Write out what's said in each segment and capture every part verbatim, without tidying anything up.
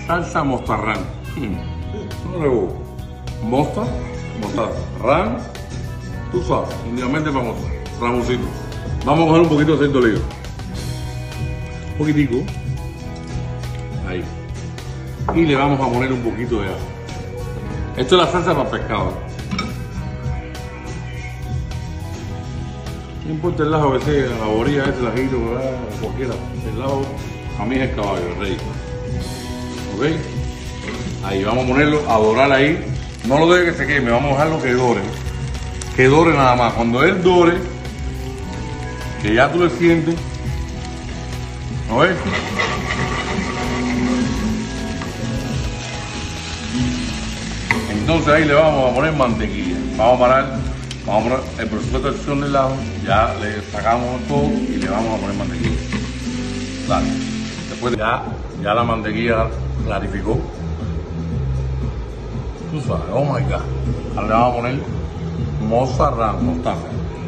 salsa mostarrán. Hmm. No le busco. Mosta, mostaza, ran, tú sabes, íntimamente famoso, ramoncito. Vamos a coger un poquito de aceite de oliva. Un poquitico. Ahí. Y le vamos a poner un poquito de ajo. Esto es la salsa para pescado. No importa el lajo que sea, la orilla, este, el ajito, cualquiera. El lajo, a mí es el caballo, el rey. ¿Ok? Ahí vamos a ponerlo a dorar ahí. No lo deje que se queme, vamos a dejarlo que dore. Que dore nada más. Cuando él dore, que ya tú le sientes, ¿no ves? Entonces ahí le vamos a poner mantequilla. Vamos a parar, vamos a poner el proceso de cocción del ajo, ya le sacamos todo y le vamos a poner mantequilla. Dale. Después ya, ya la mantequilla clarificó. Tú sabes, oh my god. Ahora le vamos a poner mozzarella, mostaza.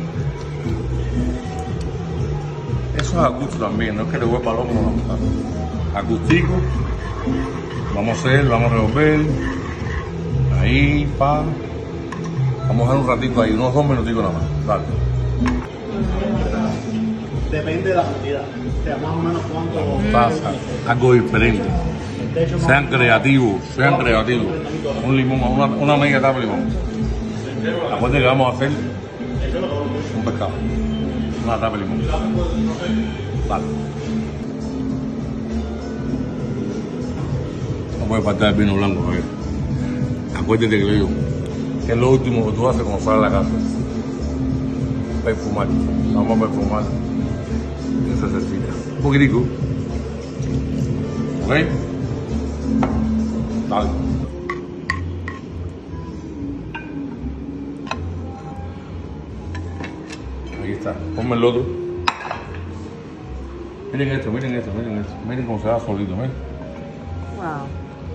Eso es a gusto también, no es que le voy para loco con la mostaza. A gustico. Vamos a hacer, vamos a revolver. Ahí, pa. Vamos a dejar un ratito ahí, unos dos minuticos nada más. Dale. Depende de la cantidad. O sea, más o menos cuánto. Mostaza, algo diferente. Sean creativos, sean creativos. Un limón, una, una media tapa de limón. Acuérdense que vamos a hacer un pescado. Una tapa de limón. Vale. No puede faltar el vino blanco, Javier. Acuérdate que le digo, que es lo último que tú haces cuando sales a la casa. Perfumar. Vamos a perfumar esa salsita. Un poquitico. ¿Ok? Dale. Ahí está. Ponme el otro. Miren esto, miren esto, miren esto. Miren cómo se va solito, ¿ven? Wow.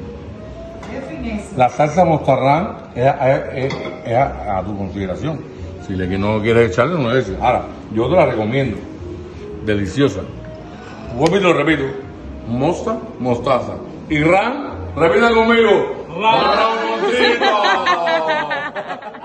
La salsa mostarrán es, es, es, es a, a tu consideración. Si le que no quieres echarle, no le eches. Ahora, yo te la recomiendo. Deliciosa. Vuelvo y lo repito. Mosta, mostaza. Y ran, repita conmigo. ¡Ran, Ramoncito!